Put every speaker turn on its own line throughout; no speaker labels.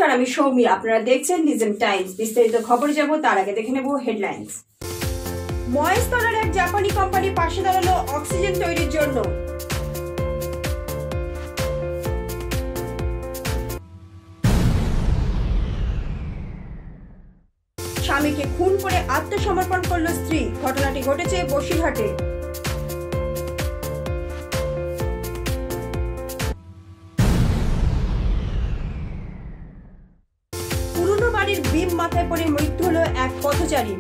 নমস্কার, আমি সৌমি। আপনারা দেখছেন নিউজ টাইমস। বিস্তারিত খবরে যাব তার আগে দেখে নেব হেডলাইন্স। মহেশতলার এক জাপানি কোম্পানি পাশে দাঁড়ালো অক্সিজেন তৈরির জন্য। স্বামীকে খুন করে আত্মসমর্পণ করল স্ত্রী। ঘটনাটি ঘটেছে বসিরহাটে। পুরনো বাড়ির বিম মাথায় পড়ে মৃত্যু হলো এক পথচারী।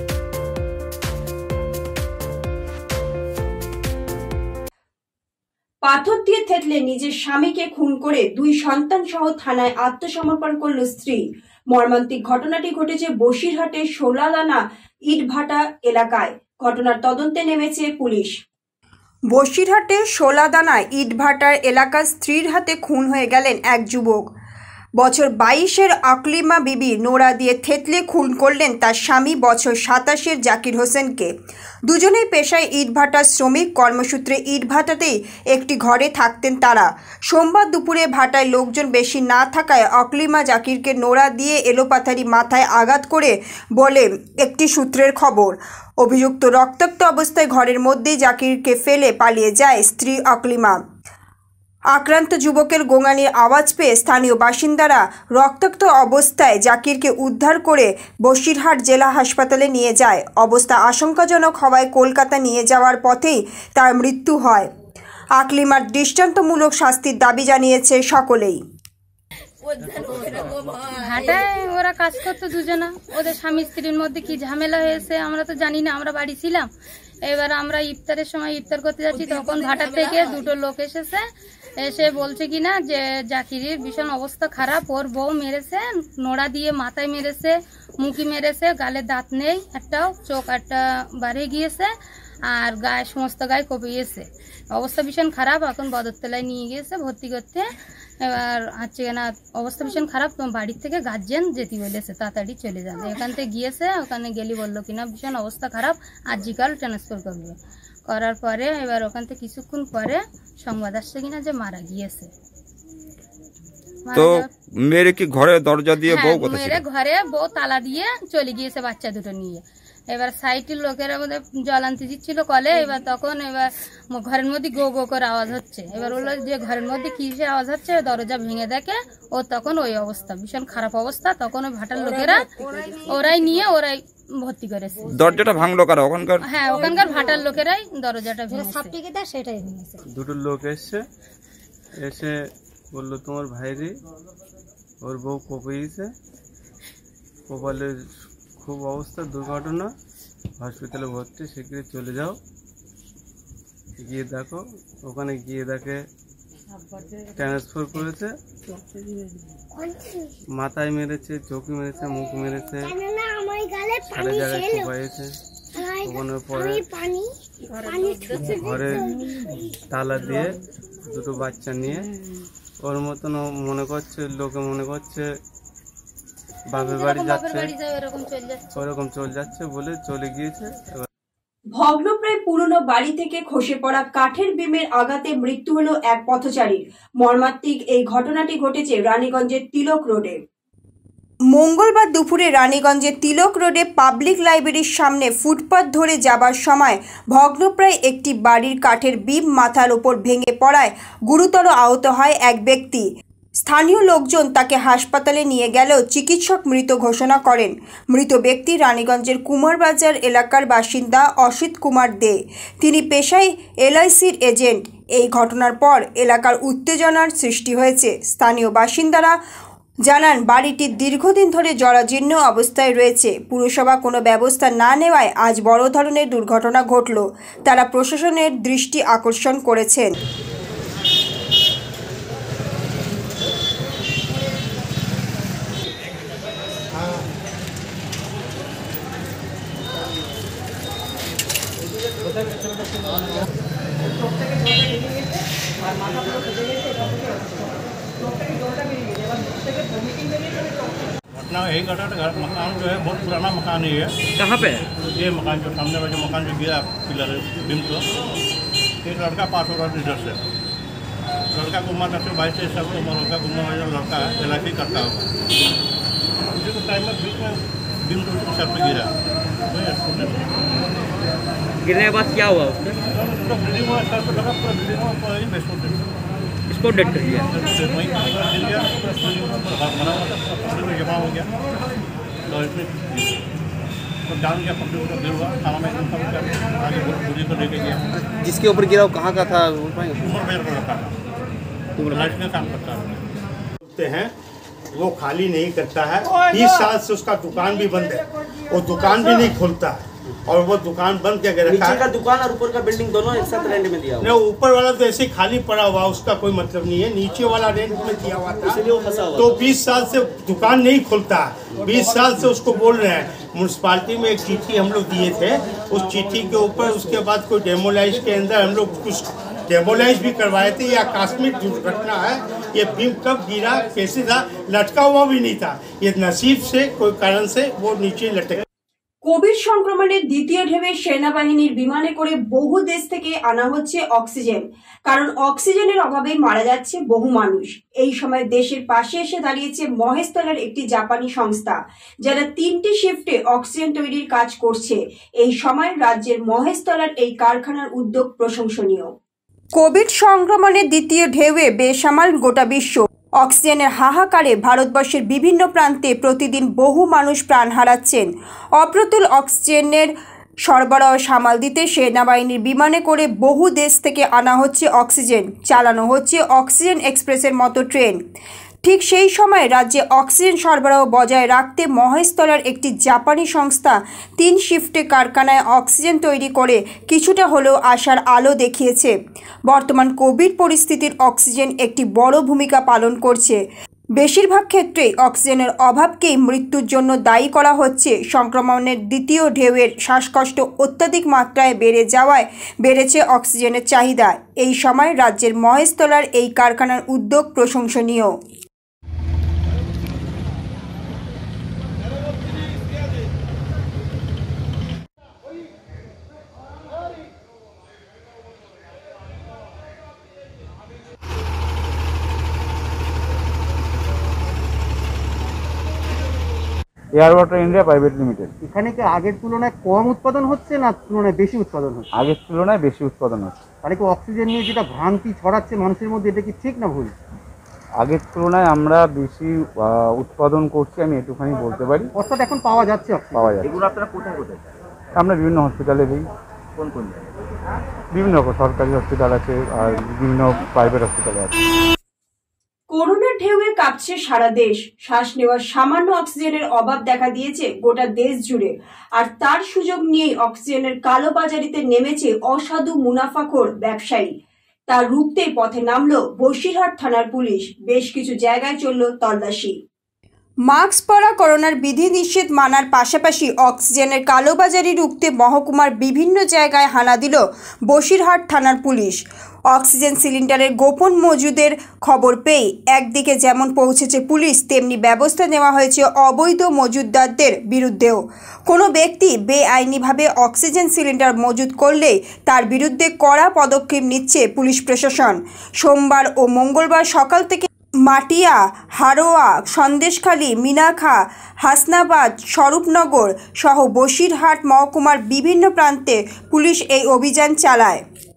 পাথর দিয়ে থেতলে নিজের স্বামীকে খুন করে 2 সন্তান সহ থানায় আত্মসমর্পণ করল স্ত্রী। মর্মান্তিক ঘটনাটি ঘটেছে বসিরহাটের সোলাদানা ইটভাটা এলাকায়। ঘটনার তদন্তে নেমেছে পুলিশ। বসিরহাটের সোলাদানা ইটভাটার এলাকার স্ত্রীর হাতে খুন হয়ে গেলেন এক যুবক। বছর 22-এর আকলিমা বিবি নোড়া দিয়ে থেতলে খুন করলেন তার স্বামী বছর 27-এর জাকির হোসেনকে। দুজনেই পেশায় ইটভাটার শ্রমিক। কর্মসূত্রে ইটভাটাতেই একটি ঘরে থাকতেন তারা। সোমবার দুপুরে ভাটায় লোকজন বেশি না থাকায় আকলিমা জাকিরকে নোড়া দিয়ে এলোপাথারি মাথায় আঘাত করে বলে একটি সূত্রের খবর। অভিযুক্ত রক্তাক্ত অবস্থায় ঘরের মধ্যেই জাকিরকে ফেলে পালিয়ে যায় স্ত্রী আকলিমা। আক্রান্ত যুবকের গোঙানির আওয়াজ পেয়ে স্থানীয় বাসিন্দারা রক্তাক্ত অবস্থায় জাকিরকে উদ্ধার করে বসিরহাট জেলা হাসপাতালে নিয়ে যায়। অবস্থা আশঙ্কাজনক হওয়ায় কলকাতা নিয়ে যাওয়ার পথেই তার মৃত্যু হয়। আকলিমার দৃষ্টান্তমূলক শাস্তির দাবি জানিয়েছে সকলেই।
ভাটায় ওরা কাজ করতো দুজনা, ওদের স্বামী স্ত্রীর মধ্যে কি ঝামেলা হয়েছে আমরা তো জানি না, আমরা বাড়ি ছিলাম। এবার আমরা ইফতারের সময় ইফতার করতে যাচ্ছি, তখন ভাটার থেকে 2টো লোক এসেছে। এসে বলছে কিনা যে জাকিরের ভীষণ অবস্থা খারাপ, ওর বউ মেরেছে, নোড়া দিয়ে মাথায় মেরেছে, মুখি মেরেছে, গালে দাঁত নেই একটাও, চোখ একটা বাড়ে গিয়েছে, আর গায়ে সমস্ত গায়ে কপিয়েছে। অবস্থা ভীষণ খারাপ। এখন বদরতলায় নিয়ে গিয়েছে ভর্তি করতে। এবার হচ্ছে না অবস্থা ভীষণ খারাপ, তোমার বাড়ির থেকে গার্জেন যেতে বলেছে, তাড়াতাড়ি চলে যাবে। এখান থেকে গিয়েছে, ওখানে গেলি বললো কিনা ভীষণ অবস্থা খারাপ, আজকাল ট্রান্সফার করবে। করার পরে এবার ওখান থেকে কিছুক্ষণ পরে সংবাদ আসছে কিনা যে মারা গিয়েছে।
তো মেরে কি ঘরে দরজা দিয়ে বউ কথা
মেরে ঘরে বউ তালা দিয়ে চলে গিয়েছে বাচ্চা দুটো নিয়ে। এবার সাইটের লোকেরা আমাদের জল আনতে দিচ্ছিল কলে। এবার তখন এবার ঘরের মধ্যে গো গো করে আওয়াজ হচ্ছে। এবার বললো যে ঘরের মধ্যে কিসের আওয়াজ হচ্ছে, দরজা ভেঙে দেখে ও তখন ওই অবস্থা, ভীষণ খারাপ অবস্থা। তখন ওই ভাটার লোকেরা ওরাই ভর্তি করেছে।
দরজাটা ভাঙলো কারা? ওখানকার
ওখানকার ভাটার লোকেরাই দরজাটা ভেঙেছে। সেটাই ভেঙেছে।
2টো লোক এসে বললো তোমার ভাইরে ওর বউ কোপাইছে, কোপালে খুব অবস্থা, দুর্ঘটনা, হসপিটালে ভর্তি, শীঘ্রই চলে যাও। গিয়ে দেখো, ওখানে গিয়ে দেখে ট্রান্সফার করেছে, মাথায় মেরেছে, চোখে মেরেছে, মুখ মেরেছে, সারা জায়গায় কোপাইছে। ওখানে পরে ঘরে তালা দিয়ে 2টো বাচ্চা নিয়ে ওর মতন মনে করছে, লোকে মনে করছে বাপের বাড়ি যাচ্ছে, ওরকম চলে যাচ্ছে বলে চলে গিয়েছে।
ভগ্নপ্রায় পুরনো বাড়ি থেকে খসে পড়া কাঠের বিমের আঘাতে মৃত্যু হলো এক পথচারীর। মর্মান্তিক এই ঘটনাটি ঘটেছে রানীগঞ্জের তিলক রোডে। মঙ্গলবার দুপুরে রানীগঞ্জের তিলক রোডে পাবলিক লাইব্রেরির সামনে ফুটপাত ধরে যাবার সময় ভগ্নপ্রায় একটি বাড়ির কাঠের বিম মাথার ওপর ভেঙে পড়ায় গুরুতর আহত হয় এক ব্যক্তি। স্থানীয় লোকজন তাকে হাসপাতালে নিয়ে গেলেও চিকিৎসক মৃত ঘোষণা করেন। মৃত ব্যক্তি রানীগঞ্জের কুমারবাজার এলাকার বাসিন্দা অসিত কুমার দে। তিনি পেশায় LICর এজেন্ট। এই ঘটনার পর এলাকার উত্তেজনার সৃষ্টি হয়েছে। স্থানীয় বাসিন্দারা জানান বাড়িটি দীর্ঘদিন ধরে জরাজীর্ণ অবস্থায় রয়েছে। পুরসভা কোনো ব্যবস্থা না নেওয়ায় আজ বড় ধরনের দুর্ঘটনা ঘটল। তারা প্রশাসনের দৃষ্টি আকর্ষণ করেছেন।
घटना यही घटा, मकान जो है बहुत पुराना मकान ही है।
कहाँ पे?
ये मकान जो सामने वाला मकान जो गिरा पिलर बिम को, एक लड़का पास हो रहा था इधर से, लड़का को उम्र 22-23 साल की उम्र होगा, घूमने वाला लड़का है, LIC करता होगा। उसी को टाइम में बीच में दिन तो उसके सर पे गिरा, वही स्टूडेंट।
गिरने के बाद क्या हुआ उसका?
तो बिल्डिंग में सर पे लगा, पूरा बिल्डिंग में पूरा ही बेसोट
इसको डेट कर दिया।
वहीं पूरा गिर गया, पूरा बिल्डिंग में पूरा हाथ बना हुआ था, सब पूरे में जमा हो गया। तो इसमें तो जान गया, पकड़े हुआ गिर हुआ, थाना में एकदम सब आगे पुलिस को लेके गया।
जिसके ऊपर गिरा वो कहाँ का था?
उम्र मेरे को रखा था, लाइट में काम करता है।
वो खाली नहीं करता है। 20 साल से उसका दुकान भी बंद है, वो दुकान भी नहीं खोलता है और वो दुकान बंद करके रखा है।
नीचे का दुकान और ऊपर का बिल्डिंग दोनों एक साथ रेंट में दिया हुआ।
नहीं, ऊपर वाला तो ऐसे ही खाली पड़ा हुआ, उसका कोई मतलब नहीं है। नीचे वाला रेंट में दिया हुआ था,
इसलिए वो फंसा हुआ।
तो 20 साल से दुकान नहीं खोलता है। 20 साल से उसको बोल रहे हैं। म्यूनसिपालिटी में एक चिट्ठी हम लोग दिए थे, उस चिट्ठी के ऊपर उसके बाद कोई डेमोलाइज के अंदर हम लोग कुछ डेमोलाइज भी करवाए थे। ये आकस्मिक दुर्घटना है। ये बीम कब गिरा, कैसे था, लटका हुआ भी नहीं था। ये नसीब से कोई कारण से वो नीचे लटक।
কোভিড সংক্রমণের দ্বিতীয় ঢেউয়ে সেনাবাহিনীর বিমানে করে বহু দেশ থেকে আনা হচ্ছে অক্সিজেন, কারণ অক্সিজেনের অভাবে মারা যাচ্ছে বহু মানুষ। এই সময় দেশের পাশে এসে দাঁড়িয়েছে মহেশতলার একটি জাপানি সংস্থা, যারা 3টি শিফটে অক্সিজেন তৈরির কাজ করছে। এই সময় রাজ্যের মহেশতলার এই কারখানার উদ্যোগ প্রশংসনীয়। কোভিড সংক্রমণের দ্বিতীয় ঢেউয়ে বেসামাল গোটা বিশ্ব। অক্সিজেনের হাহাকারে ভারতবর্ষের বিভিন্ন প্রান্তে প্রতিদিন বহু মানুষ প্রাণ হারাচ্ছেন। অপ্রতুল অক্সিজেনের সরবরাহ সামাল দিতে সেনাবাহিনীর বিমানে করে বহু দেশ থেকে আনা হচ্ছে অক্সিজেন, চালানো হচ্ছে অক্সিজেন এক্সপ্রেসের মতো ট্রেন। ঠিক সেই সময় রাজ্যে অক্সিজেন সরবরাহ বজায় রাখতে মহেশতলার একটি জাপানি সংস্থা 3 শিফটে কারখানায় অক্সিজেন তৈরি করে কিছুটা হলেও আশার আলো দেখিয়েছে। বর্তমান কোভিড পরিস্থিতির অক্সিজেন একটি বড় ভূমিকা পালন করছে। বেশিরভাগ ক্ষেত্রেই অক্সিজেনের অভাবকেই মৃত্যুর জন্য দায়ী করা হচ্ছে। সংক্রমণের দ্বিতীয় ঢেউয়ের শ্বাসকষ্ট অত্যাধিক মাত্রায় বেড়ে যাওয়ায় বেড়েছে অক্সিজেনের চাহিদা। এই সময় রাজ্যের মহেশতলার এই কারখানার উদ্যোগ প্রশংসনীয়।
Air water India private limited.
এখানে কি আগের তুলনায় কম উৎপাদন হচ্ছে না তুলনায় বেশি উৎপাদন হচ্ছে?
আগের তুলনায় বেশি উৎপাদন হচ্ছে।
তাহলে কি অক্সিজেন নিয়ে যেটা ভ্রান্তি ছড়াচ্ছে মানুষের মধ্যে, এটা কি ঠিক না ভুল?
আগের তুলনায় আমরা বেশি উৎপাদন করছি, আমি এটুখানি বলতে পারি।
অর্থাৎ এখন পাওয়া যাচ্ছে অক্সিজেন।
পাওয়া যাচ্ছে।
এগুলো আপনারা কোথায় কোথায়?
আমরা বিভিন্ন হসপিটালে দিই।
কোন কোন জায়গায়?
বিভিন্ন রকম সরকারি হসপিটাল আছে আর বিভিন্ন প্রাইভেট হসপিটালে আছে।
করোনার ঢেউয়ে কাঁপছে সারা দেশ। শ্বাস নেওয়ার সামান্য অক্সিজেনের অভাব দেখা দিয়েছে গোটা দেশ জুড়ে। আর তার সুযোগ নিয়েই অক্সিজেনের কালোবাজারিতে নেমেছে অসাধু মুনাফাখোর ব্যবসায়ী। তা রুখতে পথে নামলো বসিরহাট থানার পুলিশ। বেশ কিছু জায়গায় চলল তল্লাশি। মাস্ক পরা, করোনার বিধি নিষেধ মানার পাশাপাশি অক্সিজেনের কালোবাজারি রুখতে মহকুমার বিভিন্ন জায়গায় হানা দিল বসিরহাট থানার পুলিশ। অক্সিজেন সিলিন্ডারের গোপন মজুদের খবর পেয়ে একদিকে যেমন পৌঁছেছে পুলিশ, তেমনি ব্যবস্থা নেওয়া হয়েছে অবৈধ মজুতদারদের বিরুদ্ধেও। কোনো ব্যক্তি বেআইনিভাবে অক্সিজেন সিলিন্ডার মজুত করলে তার বিরুদ্ধে কড়া পদক্ষেপ নিচ্ছে পুলিশ প্রশাসন। সোমবার ও মঙ্গলবার সকাল থেকে মাটিয়া, হারোয়া, সন্দেশখালী, মিনাখা, হাসনাবাদ, স্বরূপনগর সহ বসিরহাট মহকুমার বিভিন্ন প্রান্তে পুলিশ এই অভিযান চালায়।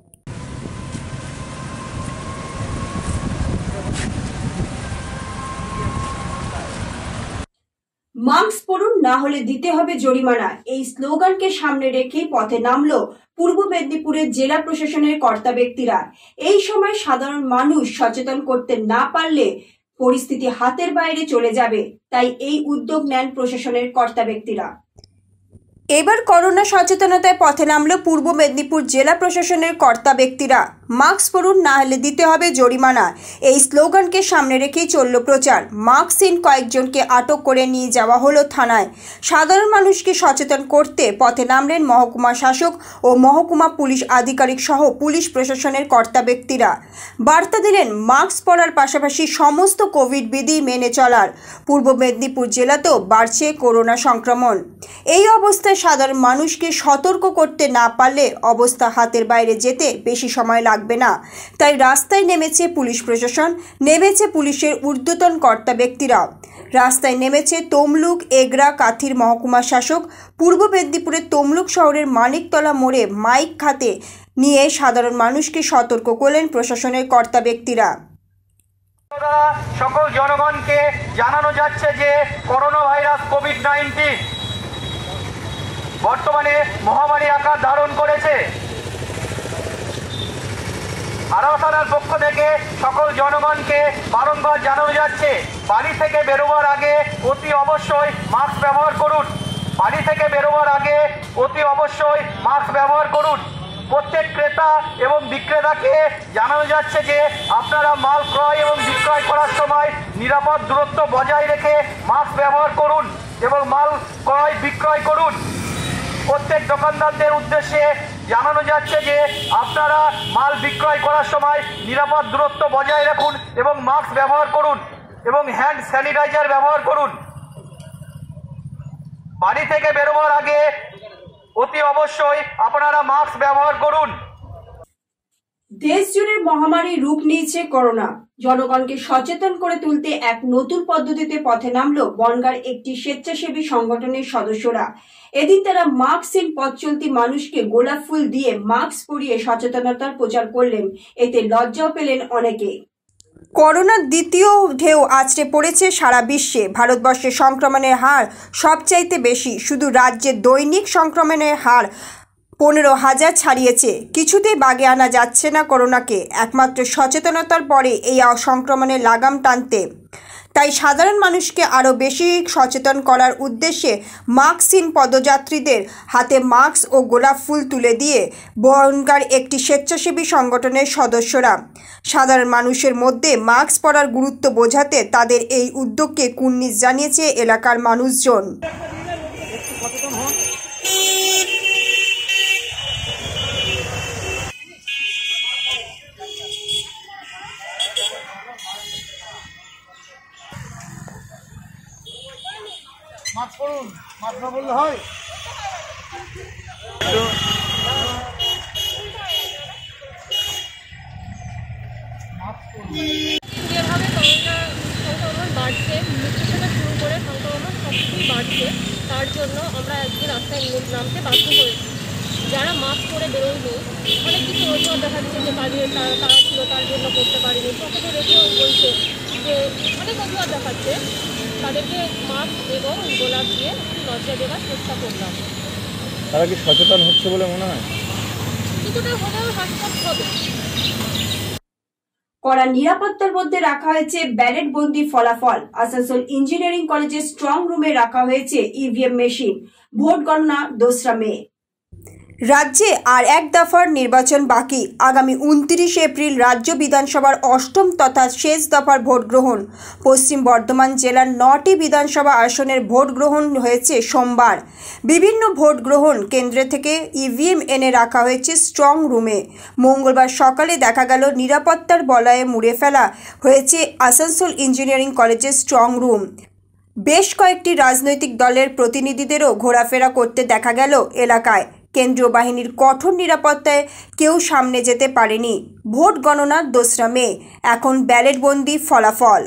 মাস্ক পরুন, না হলে দিতে হবে জরিমানা, এই স্লোগানকে সামনে রেখেই পথে নামলো পূর্ব মেদিনীপুরের জেলা প্রশাসনের কর্তা ব্যক্তিরা। এই সময় সাধারণ মানুষ সচেতন করতে না পারলে পরিস্থিতি হাতের বাইরে চলে যাবে, তাই এই উদ্যোগ নেন প্রশাসনের কর্তা ব্যক্তিরা। এবার করোনা সচেতনতায় পথে নামলো পূর্ব মেদিনীপুর জেলা প্রশাসনের কর্তা ব্যক্তিরা। মাস্ক পরুন, না হলে দিতে হবে জরিমানা, এই স্লোগানকে সামনে রেখেই চলল প্রচার। মাস্কহীন কয়েকজনকে আটক করে নিয়ে যাওয়া হলো থানায়। সাধারণ মানুষকে সচেতন করতে পথে নামলেন মহকুমা শাসক ও মহকুমা পুলিশ আধিকারিক সহ পুলিশ প্রশাসনের কর্তা ব্যক্তিরা। বার্তা দিলেন মাস্ক পরার পাশাপাশি সমস্ত কোভিড বিধি মেনে চলার। পূর্ব মেদিনীপুর জেলাতেও বাড়ছে করোনা সংক্রমণ। এই অবস্থায় সাধারণ মানুষকে সতর্ক করতে না পারলে অবস্থা হাতের বাইরে যেতে বেশি সময় লাগবে থাকবে না। তাই রাস্তায় নেমেছে পুলিশ প্রশাসন, নেমেছে পুলিশের ঊর্ধ্বতন কর্তা ব্যক্তিরা। রাস্তায় নেমেছে তমলুক, এগরা, কাথির মহকুমা শাসক। পূর্ব মেদিনীপুরের তমলুক শহরের মানিকতলা মোড়ে মাইক হাতে নিয়ে সাধারণ মানুষকে সতর্ক করলেন প্রশাসনের কর্তা ব্যক্তিরা।
সকল জনগণকে জানানো যাচ্ছে যে করোনা ভাইরাস কোভিড-19 বর্তমানে মহামারী আকার ধারণ করেছে। আড়াও থানার পক্ষ থেকে সকল জনগণকে বারংবার জানানো যাচ্ছে, বাড়ি থেকে বেরোবার আগে অতি অবশ্যই মাস্ক ব্যবহার করুন। বাড়ি থেকে বেরোবার আগে অতি অবশ্যই মাস্ক ব্যবহার করুন। প্রত্যেক ক্রেতা এবং বিক্রেতাকে জানানো যাচ্ছে যে আপনারা মাল ক্রয় এবং বিক্রয় করার সময় নিরাপদ দূরত্ব বজায় রেখে মাস্ক ব্যবহার করুন এবং মাল ক্রয় বিক্রয় করুন। প্রত্যেক দোকানদারদের উদ্দেশ্যে জানানো যাচ্ছে যে আপনারা মাল বিক্রয় করার সময় নিরাপদ দূরত্ব বজায় রাখুন এবং মাস্ক ব্যবহার করুন এবং হ্যান্ড স্যানিটাইজার ব্যবহার করুন। বাড়ি থেকে বেরোবার আগে অতি অবশ্যই আপনারা মাস্ক ব্যবহার করুন।
দেশ জুড়ে মহামারী রূপ নিয়েছে করোনা। জনগণকে সচেতন করে তুলতে এক নতুন পদ্ধতিতে পথে নামলো বনগাঁর একটি স্বেচ্ছাসেবী সংগঠনের সদস্যরা। এদিন তারা মাস্কহীন পথ চলতি মানুষকে গোলাপ ফুল দিয়ে মাস্ক পরিয়ে সচেতনতার প্রচার করলেন। এতে লজ্জাও পেলেন অনেকে। করোনার দ্বিতীয় ঢেউ আছড়ে পড়েছে সারা বিশ্বে। ভারতবর্ষে সংক্রমণের হার সবচাইতে বেশি। শুধু রাজ্যে দৈনিক সংক্রমণের হার 15,000 ছাড়িয়েছে। কিছুতেই বাগে আনা যাচ্ছে না করোনাকে। একমাত্র সচেতনতার পরে এই সংক্রমণের লাগাম টানতে। তাই সাধারণ মানুষকে আরও বেশি সচেতন করার উদ্দেশ্যে মাস্কহীন পদযাত্রীদের হাতে মাস্ক ও গোলাপ ফুল তুলে দিয়ে বনগাঁর একটি স্বেচ্ছাসেবী সংগঠনের সদস্যরা সাধারণ মানুষের মধ্যে মাস্ক পরার গুরুত্ব বোঝাতে তাদের এই উদ্যোগকে কুর্নিশ জানিয়েছে এলাকার মানুষজন।
মাস্ক পরুন, মাস্ক না বললে হয়।
যেভাবে করোনা সংক্রমণ বাড়ছে, মৃত্যু থেকে শুরু করে সংক্রমণ সব কিছুই বাড়ছে, তার জন্য আমরা আজকে রাস্তায় নামতে বাধ্য হয়েছি। যারা মাস্ক পরে বেরোয়নি, অনেক কিছু অজুহাত দেখাচ্ছে যে কাজে তারা ছিল তার জন্য করতে পারেনি, পকেটে রেখেও বলছে যে অনেক অজুহাত দেখাচ্ছে। তাদেরকে মাস্ক এবং গোলাপ দিয়ে লজ্জা দেওয়ার চেষ্টা করলাম।
তারা কি সচেতন হচ্ছে বলে মনে হয়?
কিছুটা হলেও সচেতন হবে।
কড়া নিরাপত্তার মধ্যে রাখা হয়েছে ব্যালট বন্দি ফলাফল। আসানসোল ইঞ্জিনিয়ারিং কলেজের স্ট্রং রুমে রাখা হয়েছে ইভিএম মেশিন। ভোট গণনা 2রা মে। রাজ্যে আর এক দফার নির্বাচন বাকি। আগামী 29 এপ্রিল রাজ্য বিধানসভার 8ম তথা শেষ দফার ভোট গ্রহণ। পশ্চিম বর্ধমান জেলার 9টি বিধানসভা আসনের ভোট গ্রহণ হয়েছে সোমবার। বিভিন্ন ভোট গ্রহণ কেন্দ্র থেকে ইভিএম এনে রাখা হয়েছে স্ট্রং রুমে। মঙ্গলবার সকালে দেখা গেল নিরাপত্তার বলয়ে মুড়ে ফেলা হয়েছে আসানসোল ইঞ্জিনিয়ারিং কলেজের স্ট্রং রুম। বেশ কয়েকটি রাজনৈতিক দলের প্রতিনিধিদেরও ঘোরাফেরা করতে দেখা গেল এলাকায়। কেন্দ্রীয় বাহিনীর কঠোর নিরাপত্তায় কেউ সামনে যেতে পারেনি। ভোট গণনা 2রা মে। এখন ব্যালটবন্দি ফলাফল।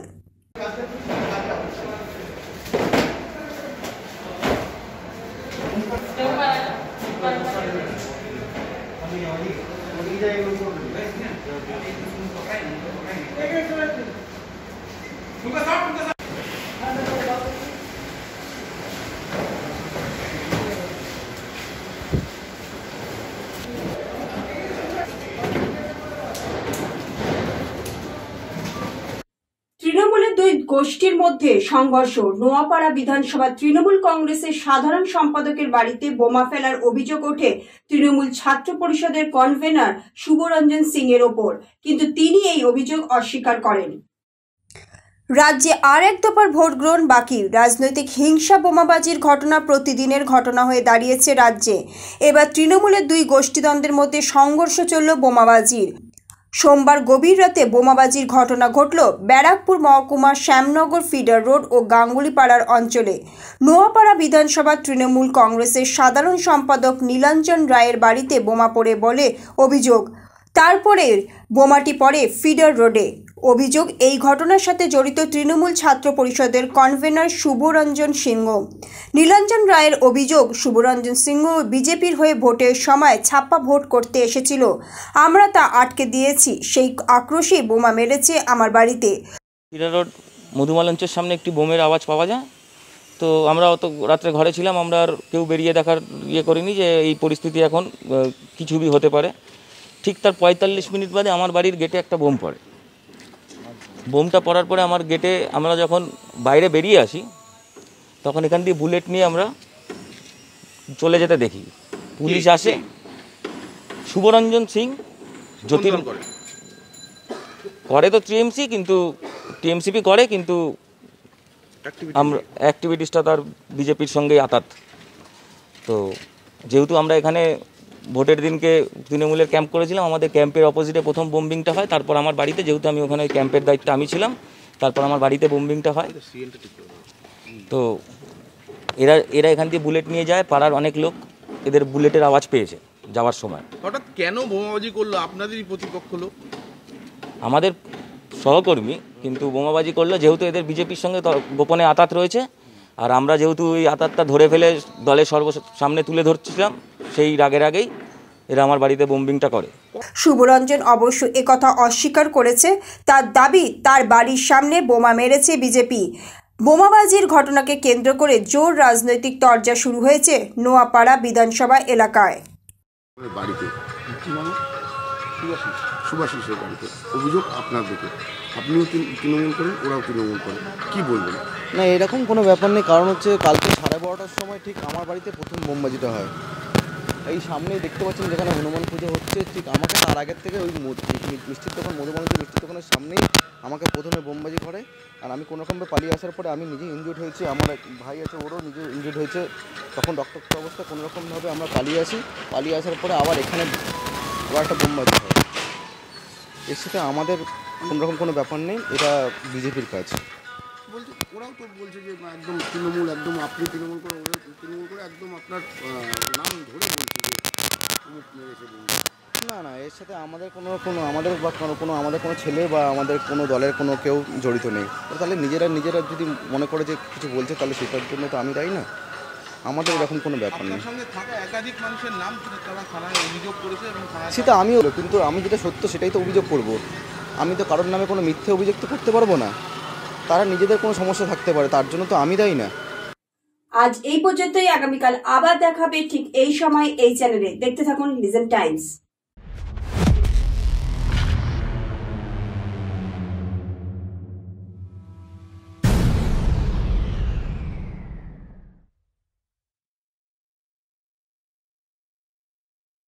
তৃণমূলের দুই গোষ্ঠীর মধ্যে সংঘর্ষ। নোয়াপাড়া বিধানসভা তৃণমূল কংগ্রেসের সাধারণ সম্পাদকের বাড়িতে বোমা ফেলার অভিযোগ ওঠে তৃণমূল ছাত্র পরিষদের কনভেনার শুভরঞ্জন সিং এর ওপর, কিন্তু তিনি এই অভিযোগ অস্বীকার করেন। রাজ্যে আর এক দফার ভোট গ্রহণ বাকি। রাজনৈতিক হিংসা বোমাবাজির ঘটনা প্রতিদিনের ঘটনা হয়ে দাঁড়িয়েছে রাজ্যে। এবার তৃণমূলের দুই গোষ্ঠীদ্বন্দ্বের মধ্যে সংঘর্ষ চলল বোমাবাজির। সোমবার গভীর রাতে বোমাবাজির ঘটনা ঘটল ব্যারাকপুর মহকুমার শ্যামনগর ফিডার রোড ও গাঙ্গুলিপাড়ার অঞ্চলে। নোয়াপাড়া বিধানসভা তৃণমূল কংগ্রেসের সাধারণ সম্পাদক নীলাঞ্জন রায়ের বাড়িতে বোমা পড়ে বলে অভিযোগ। তারপরে বোমাটি পড়ে ফিডার রোডে। অভিযোগ, এই ঘটনার সাথে জড়িত তৃণমূল ছাত্র পরিষদের কনভেনর শুভরঞ্জন সিংহ। নীলাঞ্জন রায়ের অভিযোগ, শুভরঞ্জন সিংহ বিজেপির হয়ে ভোটের সময় ছাপ্পা ভোট করতে এসেছিল, আমরা তা আটকে দিয়েছি, সেই আক্রোশে বোমা মেরেছে আমার বাড়িতে।
ফিডার রোড মধুমা লঞ্চের সামনে একটি বোমের আওয়াজ পাওয়া যায়। তো আমরা অত রাত্রে ঘরে ছিলাম, আমরা আর কেউ বেরিয়ে দেখার করিনি যে এই পরিস্থিতি এখন কিছু भी হতে পারে। ঠিক তার 45 মিনিট বাদে আমার বাড়ির গেটে একটা বোম পড়ে। বোমটা পড়ার পরে আমার গেটে আমরা যখন বাইরে বেরিয়ে আসি তখন এখান দিয়ে বুলেট নিয়ে আমরা চলে যেতে দেখি। পুলিশ আসে, শুভরঞ্জন সিং জ্যোতির করে তো টিএমসি, কিন্তু টিএমসিপি করে, কিন্তু আমরা অ্যাক্টিভিটিসটা তার বিজেপির সঙ্গে আতাত। তো যেহেতু আমরা এখানে ভোটের দিনকে তৃণমূলের ক্যাম্প করেছিলাম, আমাদের ক্যাম্পের অপোজিটে প্রথম বোম্বিংটা হয়, তারপর আমার বাড়িতে, যেহেতু আমি ওখানে ওই ক্যাম্পের দায়িত্বে আমি ছিলাম, তারপর আমার বাড়িতে বোম্বিংটা হয়। তো এরা এখান দিয়ে বুলেট নিয়ে যায়, পাড়ার অনেক লোক এদের বুলেটের আওয়াজ পেয়েছে যাওয়ার সময়।
হঠাৎ কেন বোমাবাজি করলো আপনাদেরই প্রতিপক্ষ লোক? আমাদের
সহকর্মী, কিন্তু বোমাবাজি করলো যেহেতু এদের বিজেপির সঙ্গে গোপনে আতাত রয়েছে, আর আমরা যেহেতু ওই আতাতটা ধরে ফেলে দলের সামনে তুলে ধরছিলাম, সেই রাগের আগেই এরা আমার বাড়িতে বোম্বিংটা করে।
শুভরঞ্জন অবশ্য একথা অস্বীকার করেছে। তার দাবি, তার বাড়ির সামনে বোমা মেরেছে বিজেপি। বোমাবাজির ঘটনাকে কেন্দ্র করে জোর রাজনৈতিক তরজা শুরু হয়েছে নোয়াপাড়া বিধানসভা এলাকায়।
বাড়িতে সুভাষিসের বাড়িতে অভিযোগ আপনার দিকে, আপনিও তৃণমূল করেন, ওরাও তৃণমূল করেন, কি বলবেন?
না, এরকম কোনো ব্যাপার নেই। কারণ হচ্ছে কালকে 12:30টার সময় ঠিক আমার বাড়িতে প্রথম বোমবাজিটা হয়। এই সামনেই দেখতে পাচ্ছেন যেখানে হনুমান পুজো হচ্ছে, ঠিক আমাকে তার আগের থেকে ওই মিষ্টির দোকান, মধুমালতি মিষ্টির দোকানের সামনেই আমাকে প্রথমে বোমবাজি করে। আর আমি কোনোরকমভাবে পালিয়ে আসার পরে আমি নিজে ইনজুর্ড হয়েছি, আমার এক ভাই আছে ওরও নিজে ইনজুর্ড হয়েছে। তখন রক্তাক্ত অবস্থা, কোনোরকমভাবে আমরা পালিয়ে আসার পরে আবার এখানে আবার একটা বোমবাজি হয়। এর সাথে আমাদের কোনোরকম কোনো ব্যাপার নেই, এটা বিজেপির কাজ।
বলছে ওরাও তো বলছে যে একদম তৃণমূল, একদম আপনি তৃণমূল করে, ওরা তৃণমূল করে, একদম আপনার নাম ধরে বলছে যে অমুক মেরেছে।
না, এর সাথে আমাদের আমাদের কোনো ছেলে বা আমাদের কোনো দলের কোনো কেউ জড়িত নেই। তাহলে নিজেরা যদি মনে করে যে কিছু বলছে, তাহলে সেটার জন্য তো আমি দায়ী না। আমাদের এরকম কোনো ব্যাপার নেই।
একাধিক মানুষের নাম তারা থানায় অভিযোগ করেছে,
সেটা আমিও, কিন্তু আমি যেটা সত্য সেটাই তো অভিযোগ করব। আমি তো কারোর নামে কোনো মিথ্যে অভিযোগ তো করতে পারবো না। তারা নিজেদের কোনো সমস্যা থাকতে পারে, তার জন্য তো আমি দায়ী না।
আজ এই পর্যন্তই। আগামীকাল আবার দেখাবে ঠিক এই সময় এই চ্যানেলে। দেখতে থাকুন লিজেন্ড টাইমস।